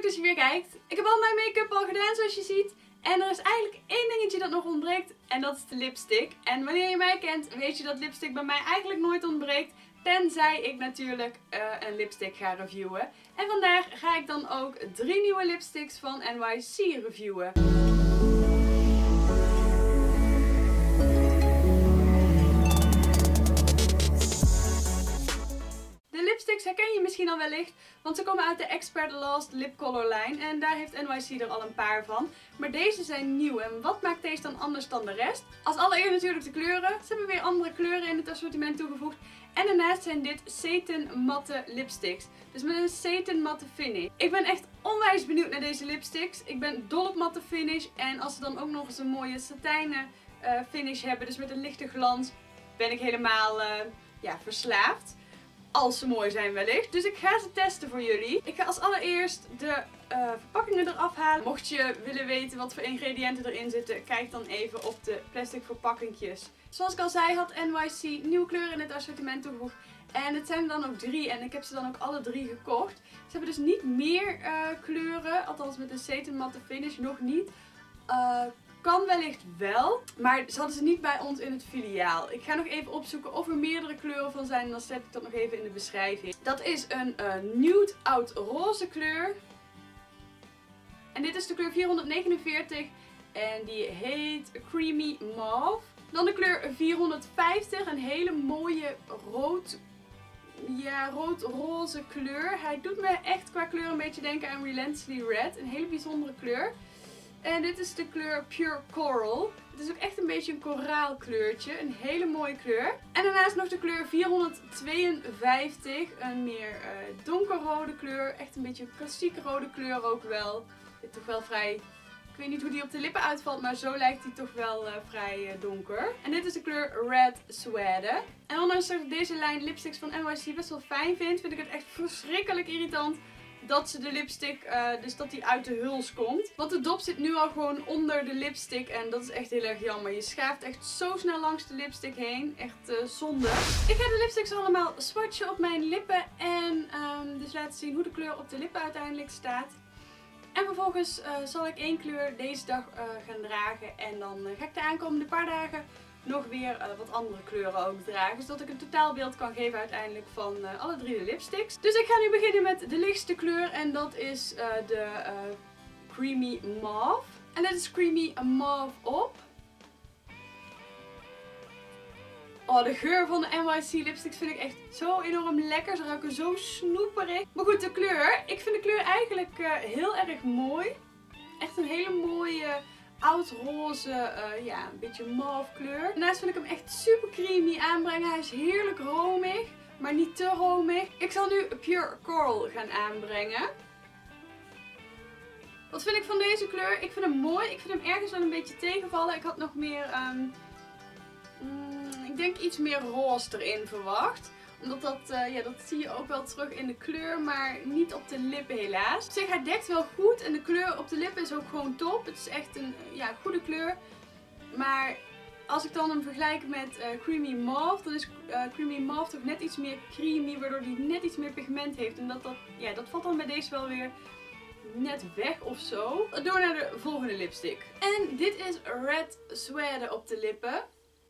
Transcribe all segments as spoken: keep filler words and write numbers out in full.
dat je weer kijkt. Ik heb al mijn make-up al gedaan zoals je ziet. En er is eigenlijk één dingetje dat nog ontbreekt. En dat is de lipstick. En wanneer je mij kent, weet je dat lipstick bij mij eigenlijk nooit ontbreekt. Tenzij ik natuurlijk uh, een lipstick ga reviewen. En vandaag ga ik dan ook drie nieuwe lipsticks van N Y C reviewen. De lipsticks herken je misschien al wellicht, want ze komen uit de Expert Last Lip Color lijn en daar heeft N Y C er al een paar van. Maar deze zijn nieuw en wat maakt deze dan anders dan de rest? Als allereerst natuurlijk de kleuren. Ze hebben weer andere kleuren in het assortiment toegevoegd. En daarnaast zijn dit satin matte lipsticks. Dus met een satin matte finish. Ik ben echt onwijs benieuwd naar deze lipsticks. Ik ben dol op matte finish en als ze dan ook nog eens een mooie satijnen uh, finish hebben, dus met een lichte glans, ben ik helemaal uh, ja, verslaafd. Als ze mooi zijn wellicht. Dus ik ga ze testen voor jullie. Ik ga als allereerst de uh, verpakkingen eraf halen. Mocht je willen weten wat voor ingrediënten erin zitten, kijk dan even op de plastic verpakkingjes. Zoals ik al zei had N Y C nieuwe kleuren in het assortiment toegevoegd. En het zijn er dan ook drie en ik heb ze dan ook alle drie gekocht. Ze hebben dus niet meer uh, kleuren, althans met een satin matte finish nog niet. Uh, Kan wellicht wel, maar ze hadden ze niet bij ons in het filiaal. Ik ga nog even opzoeken of er meerdere kleuren van zijn en dan zet ik dat nog even in de beschrijving. Dat is een uh, nude oud roze kleur. En dit is de kleur vierhonderdnegenenveertig en die heet Creamy Mauve. Dan de kleur vierhonderdvijftig, een hele mooie rood, ja, rood-roze kleur. Hij doet me echt qua kleur een beetje denken aan Relentlessly Red, een hele bijzondere kleur. En dit is de kleur Pure Coral. Het is ook echt een beetje een koraalkleurtje. Een hele mooie kleur. En daarnaast nog de kleur vierhonderdtweeënvijftig. Een meer uh, donkerrode kleur. Echt een beetje een klassieke rode kleur ook wel. Dit toch wel vrij... Ik weet niet hoe die op de lippen uitvalt, maar zo lijkt die toch wel uh, vrij uh, donker. En dit is de kleur Red Suede. En ondanks dat ik deze lijn lipsticks van N Y C best wel fijn vind, vind ik het echt verschrikkelijk irritant dat ze de lipstick, uh, dus dat die uit de huls komt. Want de dop zit nu al gewoon onder de lipstick en dat is echt heel erg jammer. Je schaaft echt zo snel langs de lipstick heen. Echt uh, zonde. Ik ga de lipsticks allemaal swatchen op mijn lippen en um, dus laten zien hoe de kleur op de lippen uiteindelijk staat. En vervolgens uh, zal ik één kleur deze dag uh, gaan dragen en dan uh, ga ik de aankomende paar dagen nog weer uh, wat andere kleuren ook dragen. Zodat ik een totaalbeeld kan geven uiteindelijk van uh, alle drie de lipsticks. Dus ik ga nu beginnen met de lichtste kleur. En dat is uh, de uh, Creamy Mauve. En dit is Creamy Mauve op. Oh, de geur van de N Y C lipsticks vind ik echt zo enorm lekker. Ze ruiken zo snoeperig. Maar goed, de kleur. Ik vind de kleur eigenlijk uh, heel erg mooi. Echt een hele mooie oud-roze, uh, ja, een beetje mauve kleur. Daarnaast vind ik hem echt super creamy aanbrengen. Hij is heerlijk romig, maar niet te romig. Ik zal nu Pure Coral gaan aanbrengen. Wat vind ik van deze kleur? Ik vind hem mooi. Ik vind hem ergens wel een beetje tegenvallen. Ik had nog meer, um, mm, ik denk iets meer roze erin verwacht. Omdat dat, uh, ja, dat zie je ook wel terug in de kleur, maar niet op de lippen helaas. Op zich, hij dekt wel goed en de kleur op de lippen is ook gewoon top. Het is echt een ja, goede kleur. Maar als ik dan hem vergelijk met uh, Creamy Mauve, dan is uh, Creamy Mauve toch net iets meer creamy, waardoor hij net iets meer pigment heeft. En dat, dat, ja, dat valt dan bij deze wel weer net weg of zo. Door naar de volgende lipstick. En dit is Red Suede op de lippen.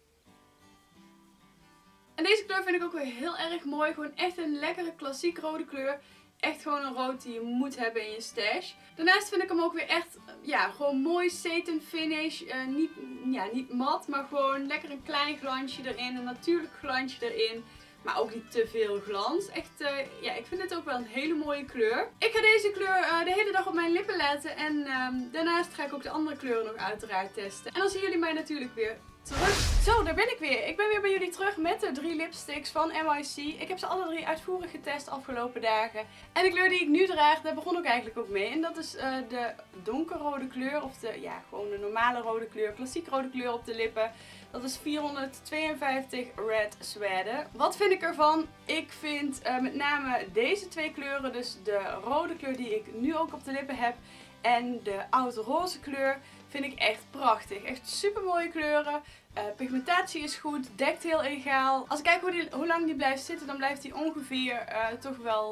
En deze kleur vind ik ook weer heel erg mooi. Gewoon echt een lekkere klassiek rode kleur. Echt gewoon een rood die je moet hebben in je stash. Daarnaast vind ik hem ook weer echt, ja, gewoon mooi satin finish. Uh, niet, ja, niet mat, maar gewoon lekker een klein glansje erin. Een natuurlijk glansje erin. Maar ook niet te veel glans. Echt, uh, ja, ik vind dit ook wel een hele mooie kleur. Ik ga deze kleur uh, de hele dag op mijn lippen letten. En um, daarnaast ga ik ook de andere kleuren nog uiteraard testen. En dan zien jullie mij natuurlijk weer terug. Zo, daar ben ik weer. Ik ben weer bij jullie terug met de drie lipsticks van N Y C. Ik heb ze alle drie uitvoerig getest afgelopen dagen. En de kleur die ik nu draag, daar begon ik eigenlijk ook mee. En dat is uh, de donkerrode kleur. Of de, ja, gewoon de normale rode kleur. Klassiek rode kleur op de lippen. Dat is vierhonderdtweeënvijftig Red Suede. Wat vind ik ervan? Ik vind uh, met name deze twee kleuren, dus de rode kleur die ik nu ook op de lippen heb en de oud roze kleur, vind ik echt prachtig. Echt super mooie kleuren. Uh, pigmentatie is goed, dekt heel egaal. Als ik kijk hoe, die, hoe lang die blijft zitten, dan blijft die ongeveer uh, toch wel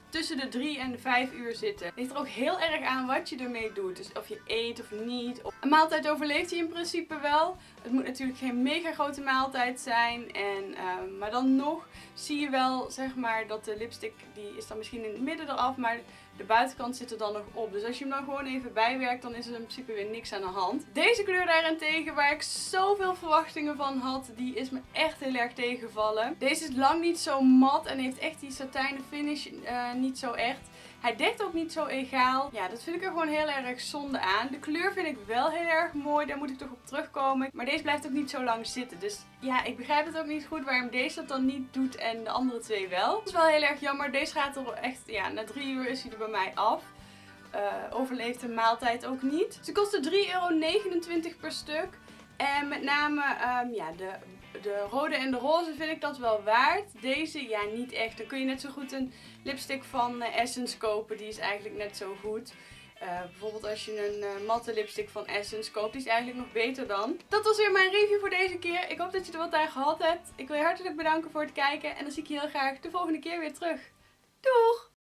tussen de drie en de vijf uur zitten. Het ligt er ook heel erg aan wat je ermee doet. Dus of je eet of niet. Een maaltijd overleeft hij in principe wel. Het moet natuurlijk geen mega grote maaltijd zijn. En, uh, maar dan nog zie je wel zeg maar dat de lipstick die is dan misschien in het midden eraf. Maar de buitenkant zit er dan nog op. Dus als je hem dan gewoon even bijwerkt, dan is er in principe weer niks aan de hand. Deze kleur daarentegen, waar ik zoveel verwachtingen van had, die is me echt heel erg tegengevallen. Deze is lang niet zo mat en heeft echt die satijnen finish uh, niet zo echt. Hij dekt ook niet zo egaal. Ja, dat vind ik er gewoon heel erg zonde aan. De kleur vind ik wel heel erg mooi. Daar moet ik toch op terugkomen. Maar deze blijft ook niet zo lang zitten. Dus ja, ik begrijp het ook niet goed waarom deze dat dan niet doet en de andere twee wel. Dat is wel heel erg jammer. Deze gaat er echt, ja, na drie uur is hij er bij mij af. Uh, overleeft de maaltijd ook niet. Ze kosten drie euro negenentwintig per stuk. En met name um, ja, de, de rode en de roze vind ik dat wel waard. Deze ja niet echt. Dan kun je net zo goed een lipstick van uh, Essence kopen. Die is eigenlijk net zo goed. Uh, bijvoorbeeld als je een uh, matte lipstick van Essence koopt. Die is eigenlijk nog beter dan. Dat was weer mijn review voor deze keer. Ik hoop dat je er wat aan gehad hebt. Ik wil je hartelijk bedanken voor het kijken. En dan zie ik je heel graag de volgende keer weer terug. Doeg!